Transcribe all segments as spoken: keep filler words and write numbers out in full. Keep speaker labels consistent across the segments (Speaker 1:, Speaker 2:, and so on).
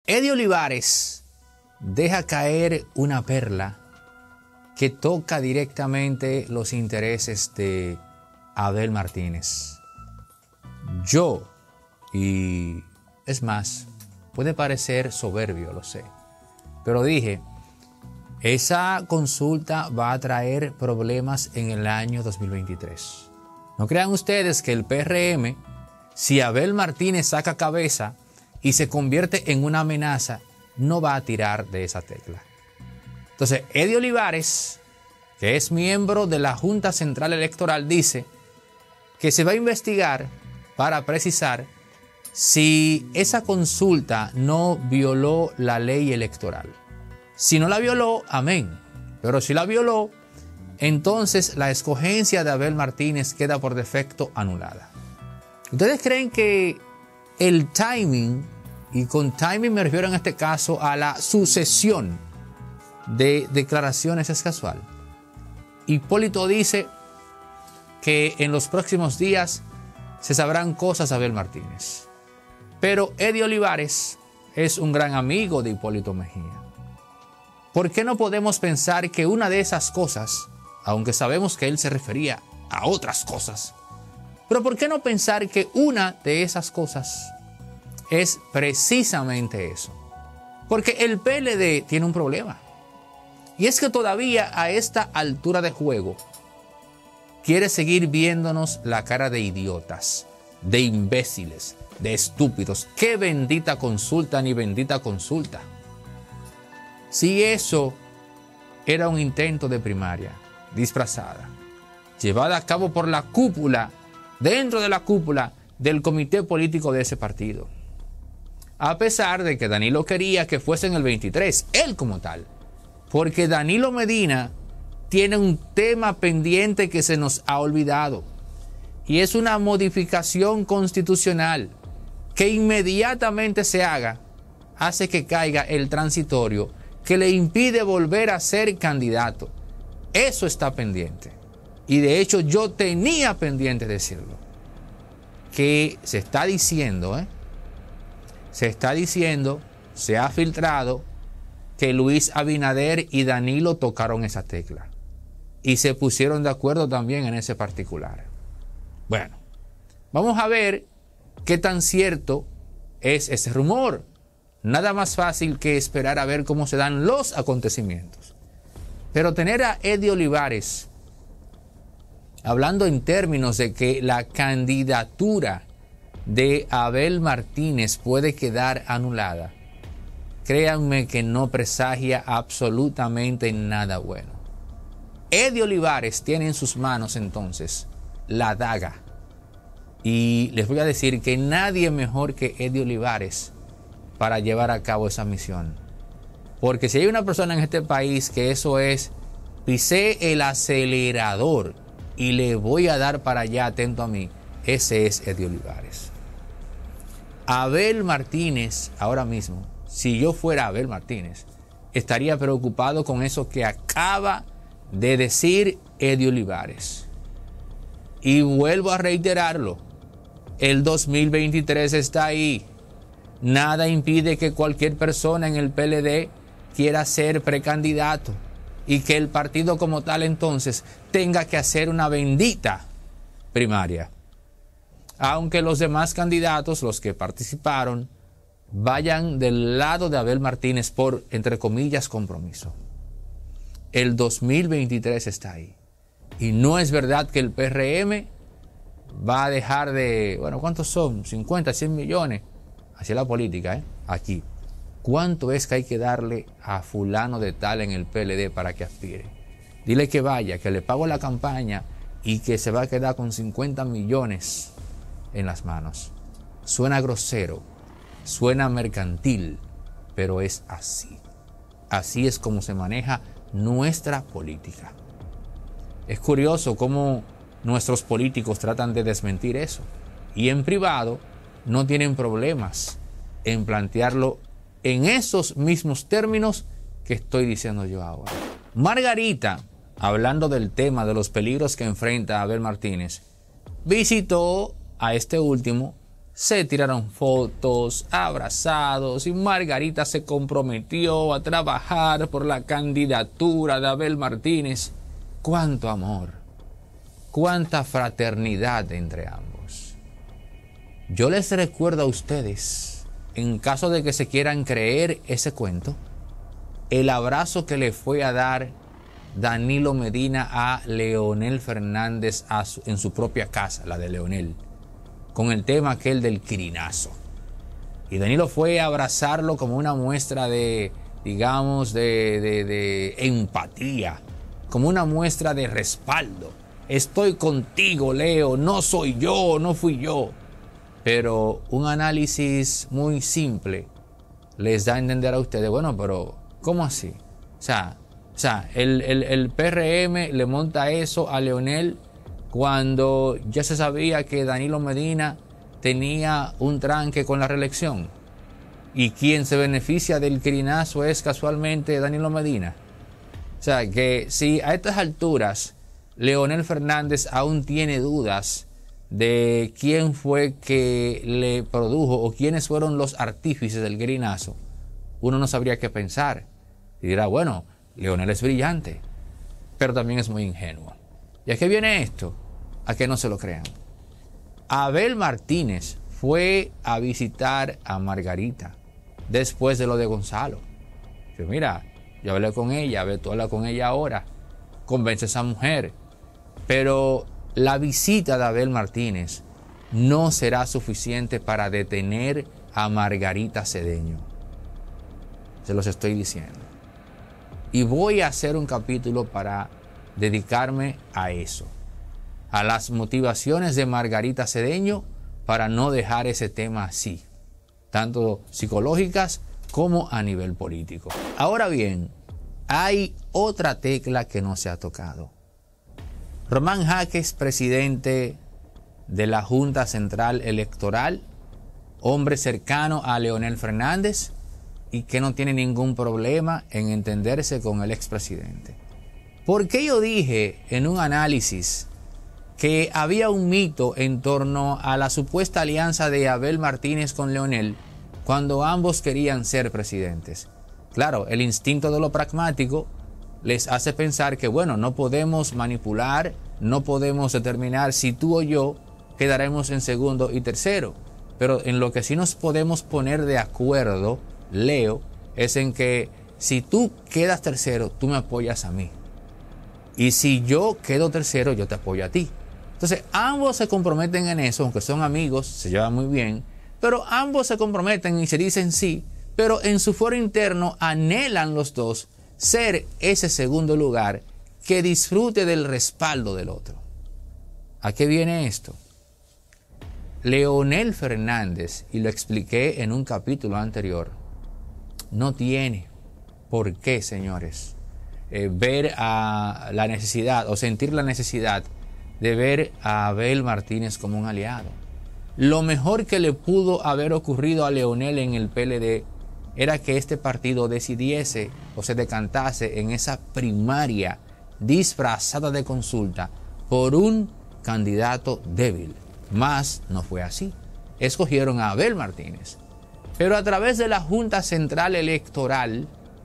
Speaker 1: Eddie Olivares deja caer una perla que toca directamente los intereses de Abel Martínez. Yo, y es más, puede parecer soberbio, lo sé, pero dije, esa consulta va a traer problemas en el año dos mil veintitrés. No crean ustedes que el P R M, si Abel Martínez saca cabeza y se convierte en una amenaza, no va a tirar de esa tecla. Entonces, Eddie Olivares, que es miembro de la Junta Central Electoral, dice que se va a investigar para precisar si esa consulta no violó la ley electoral. Si no la violó, amén. Pero si la violó, entonces la escogencia de Abel Martínez queda por defecto anulada. ¿Ustedes creen que el timing, y con timing me refiero en este caso a la sucesión de declaraciones, es casual? Hipólito dice que en los próximos días se sabrán cosas de Abel Martínez. Pero Eddie Olivares es un gran amigo de Hipólito Mejía. ¿Por qué no podemos pensar que una de esas cosas, aunque sabemos que él se refería a otras cosas, pero por qué no pensar que una de esas cosas es precisamente eso? Porque el P L D tiene un problema. Y es que todavía a esta altura de juego quiere seguir viéndonos la cara de idiotas, de imbéciles, de estúpidos. ¡Qué bendita consulta ni bendita consulta! Si eso era un intento de primaria disfrazada, llevada a cabo por la cúpula, dentro de la cúpula del comité político de ese partido, a pesar de que Danilo quería que fuese en el veintitrés, él como tal, porque Danilo Medina tiene un tema pendiente que se nos ha olvidado, y es una modificación constitucional que inmediatamente se haga, hace que caiga el transitorio que le impide volver a ser candidato. Eso está pendiente. Y de hecho yo tenía pendiente decirlo. Que se está diciendo, ¿eh? Se está diciendo, se ha filtrado que Luis Abinader y Danilo tocaron esa tecla. Y se pusieron de acuerdo también en ese particular. Bueno, vamos a ver qué tan cierto es ese rumor. Nada más fácil que esperar a ver cómo se dan los acontecimientos. Pero tener a Eddie Olivares hablando en términos de que la candidatura de Abel Martínez puede quedar anulada, créanme que no presagia absolutamente nada bueno. Eddie Olivares tiene en sus manos entonces la daga. Y les voy a decir que nadie mejor que Eddie Olivares para llevar a cabo esa misión. Porque si hay una persona en este país que eso es, pisé el acelerador y le voy a dar para allá, atento a mí, ese es Eddie Olivares. Abel Martínez, ahora mismo, si yo fuera Abel Martínez, estaría preocupado con eso que acaba de decir Eddie Olivares. Y vuelvo a reiterarlo, el dos mil veintitrés está ahí. Nada impide que cualquier persona en el P L D quiera ser precandidato y que el partido como tal entonces tenga que hacer una bendita primaria. Aunque los demás candidatos, los que participaron, vayan del lado de Abel Martínez por, entre comillas, compromiso. El dos mil veintitrés está ahí. Y no es verdad que el P R M va a dejar de, bueno, ¿cuántos son? cincuenta, cien millones. Hacia la política, ¿eh? Aquí. ¿Cuánto es que hay que darle a fulano de tal en el P L D para que aspire? Dile que vaya, que le pago la campaña y que se va a quedar con cincuenta millones en las manos. Suena grosero, suena mercantil, pero es así. Así es como se maneja nuestra política. Es curioso cómo nuestros políticos tratan de desmentir eso. Y en privado no tienen problemas en plantearlo en esos mismos términos que estoy diciendo yo ahora. Margarita, hablando del tema de los peligros que enfrenta Abel Martínez, visitó a este último se tiraron fotos, abrazados, y Margarita se comprometió a trabajar por la candidatura de Abel Martínez. ¡Cuánto amor! ¡Cuánta fraternidad entre ambos! Yo les recuerdo a ustedes, en caso de que se quieran creer ese cuento, el abrazo que le fue a dar Danilo Medina a Leonel Fernández a su, en su propia casa, la de Leonel, con el tema aquel del quirinazo. Y Danilo fue a abrazarlo como una muestra de, digamos, de, de, de empatía, como una muestra de respaldo. Estoy contigo, Leo, no soy yo, no fui yo. Pero un análisis muy simple les da a entender a ustedes, bueno, pero ¿cómo así? O sea, o sea el, el, el P R M le monta eso a Leonel cuando ya se sabía que Danilo Medina tenía un tranque con la reelección. Y quien se beneficia del quirinazo es casualmente Danilo Medina. O sea, que si a estas alturas Leonel Fernández aún tiene dudas de quién fue que le produjo o quiénes fueron los artífices del quirinazo, uno no sabría qué pensar. Y dirá, bueno, Leonel es brillante, pero también es muy ingenuo. ¿Y a qué viene esto? A que no se lo crean. Abel Martínez fue a visitar a Margarita después de lo de Gonzalo. Yo, mira, yo hablé con ella, ve, tú habla con ella ahora, convence a esa mujer. Pero la visita de Abel Martínez no será suficiente para detener a Margarita Cedeño. Se los estoy diciendo. Y voy a hacer un capítulo para dedicarme a eso, a las motivaciones de Margarita Cedeño para no dejar ese tema así, tanto psicológicas como a nivel político. Ahora bien, hay otra tecla que no se ha tocado. Román Jaques, presidente de la Junta Central Electoral, hombre cercano a Leonel Fernández y que no tiene ningún problema en entenderse con el expresidente. ¿Por qué yo dije en un análisis que había un mito en torno a la supuesta alianza de Abel Martínez con Leonel cuando ambos querían ser presidentes? Claro, el instinto de lo pragmático les hace pensar que, bueno, no podemos manipular, no podemos determinar si tú o yo quedaremos en segundo y tercero. Pero en lo que sí nos podemos poner de acuerdo, Leo, es en que si tú quedas tercero, tú me apoyas a mí. Y si yo quedo tercero, yo te apoyo a ti. Entonces, ambos se comprometen en eso, aunque son amigos, se llevan muy bien, pero ambos se comprometen y se dicen sí, pero en su foro interno anhelan los dos ser ese segundo lugar que disfrute del respaldo del otro. ¿A qué viene esto? Leonel Fernández, y lo expliqué en un capítulo anterior, no tiene por qué, señores, eh, ver a la necesidad o sentir la necesidad de ver a Abel Martínez como un aliado. Lo mejor que le pudo haber ocurrido a Leonel en el P L D era que este partido decidiese o se decantase en esa primaria disfrazada de consulta por un candidato débil. Mas no fue así. Escogieron a Abel Martínez. Pero a través de la Junta Central Electoral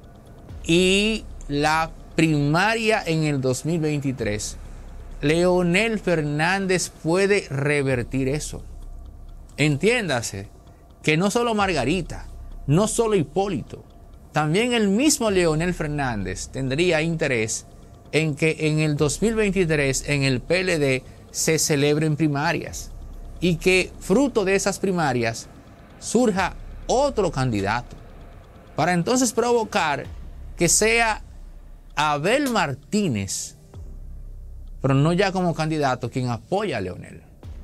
Speaker 1: y la primaria en el dos mil veintitrés, Leonel Fernández puede revertir eso. Entiéndase que no solo Margarita, no solo Hipólito, también el mismo Leonel Fernández tendría interés en que en el dos mil veintitrés en el P L D se celebren primarias y que fruto de esas primarias surja otro candidato, para entonces provocar que sea Abel Martínez, pero no ya como candidato, quien apoya a Leonel.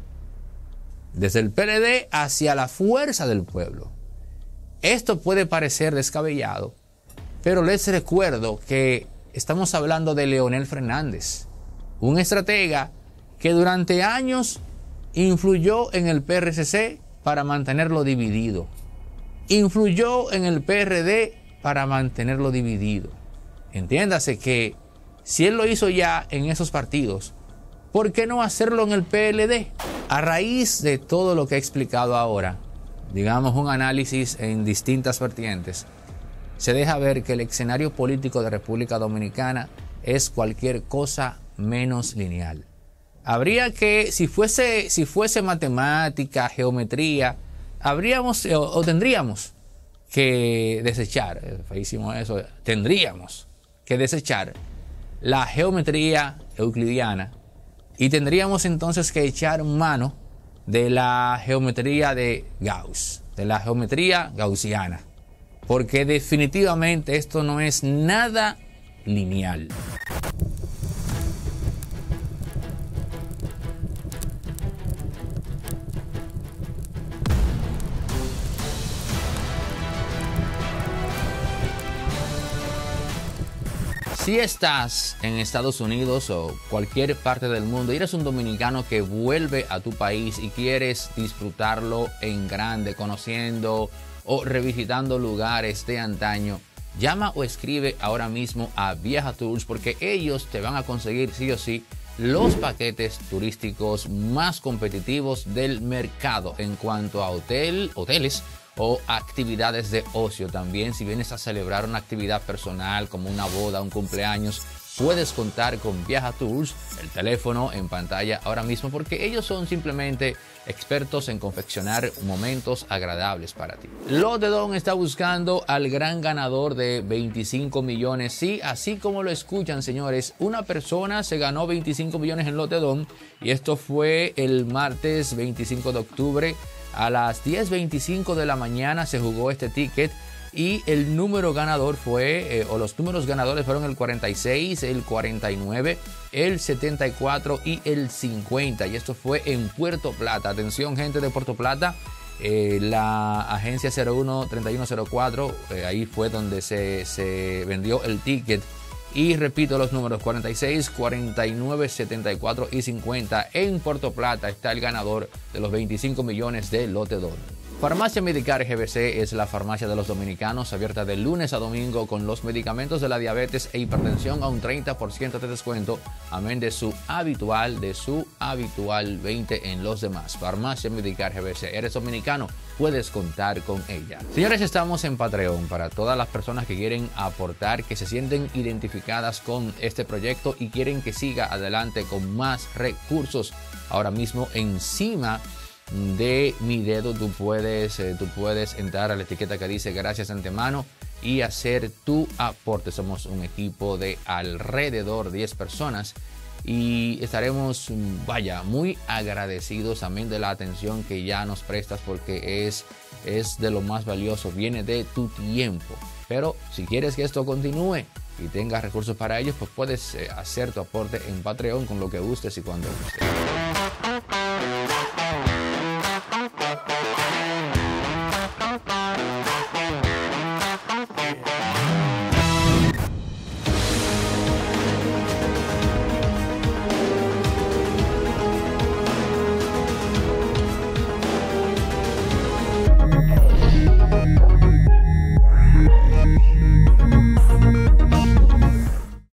Speaker 1: Desde el P L D hacia la Fuerza del Pueblo. Esto puede parecer descabellado, pero les recuerdo que estamos hablando de Leonel Fernández, un estratega que durante años influyó en el P R C C para mantenerlo dividido. Influyó en el P R D para mantenerlo dividido. Entiéndase que si él lo hizo ya en esos partidos, ¿por qué no hacerlo en el P L D? A raíz de todo lo que he explicado ahora, digamos un análisis en distintas vertientes, se deja ver que el escenario político de República Dominicana es cualquier cosa menos lineal. Habría que, si fuese, si fuese matemática, geometría, habríamos o, o tendríamos que desechar, es feísimo eso, tendríamos que desechar la geometría euclidiana y tendríamos entonces que echar mano de la geometría de Gauss, de la geometría gaussiana, porque definitivamente esto no es nada lineal. Si estás en Estados Unidos o cualquier parte del mundo y eres un dominicano que vuelve a tu país y quieres disfrutarlo en grande, conociendo o revisitando lugares de antaño, llama o escribe ahora mismo a Viaja Tours, porque ellos te van a conseguir sí o sí los paquetes turísticos más competitivos del mercado en cuanto a hotel, hoteles o actividades de ocio. También, si vienes a celebrar una actividad personal como una boda, un cumpleaños, puedes contar con Viaja Tours, el teléfono en pantalla ahora mismo, porque ellos son simplemente expertos en confeccionar momentos agradables para ti. Lot de Don está buscando al gran ganador de veinticinco millones. Sí, así como lo escuchan, señores, una persona se ganó veinticinco millones en Lot de Don, y esto fue el martes veinticinco de octubre. A las diez veinticinco de la mañana se jugó este ticket y el número ganador fue, eh, o los números ganadores fueron el cuarenta y seis, el cuarenta y nueve, el setenta y cuatro y el cincuenta. Y esto fue en Puerto Plata. Atención, gente de Puerto Plata. Eh, la agencia cero uno treinta y uno cero cuatro, eh, ahí fue donde se, se vendió el ticket. Y repito los números: cuarenta y seis, cuarenta y nueve, setenta y cuatro y cincuenta. En Puerto Plata está el ganador de los veinticinco millones de Lot de Don. Farmacia Medicar G B C es la farmacia de los dominicanos, abierta de lunes a domingo con los medicamentos de la diabetes e hipertensión a un treinta por ciento de descuento, amén de su habitual, de su habitual veinte en los demás. Farmacia Medicar G B C. ¿Eres dominicano? Puedes contar con ella. Señores, estamos en Patreon para todas las personas que quieren aportar, que se sienten identificadas con este proyecto y quieren que siga adelante con más recursos. Ahora mismo, encima de mi dedo, tú puedes, eh, tú puedes entrar a la etiqueta que dice gracias de antemano y hacer tu aporte. Somos un equipo de alrededor de diez personas y estaremos, vaya, muy agradecidos, amén, de la atención que ya nos prestas, porque es, es de lo más valioso, viene de tu tiempo. Pero si quieres que esto continúe y tengas recursos para ellos, pues puedes eh, hacer tu aporte en Patreon con lo que gustes y cuando gustes.